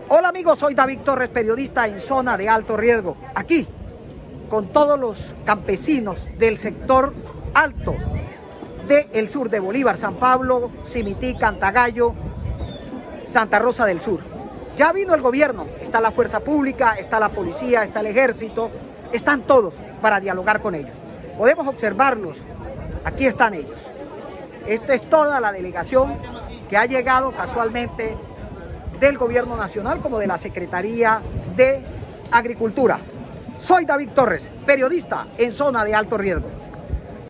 Hola amigos, soy David Torres, periodista en zona de alto riesgo. Aquí, con todos los campesinos del sector alto del sur de Bolívar, San Pablo, Simití, Cantagallo, Santa Rosa del Sur. Ya vino el gobierno, está la fuerza pública, está la policía, está el ejército, están todos para dialogar con ellos. Podemos observarlos, aquí están ellos. Esta es toda la delegación que ha llegado casualmente del gobierno nacional como de la Secretaría de Agricultura. Soy David Torres, periodista en zona de alto riesgo.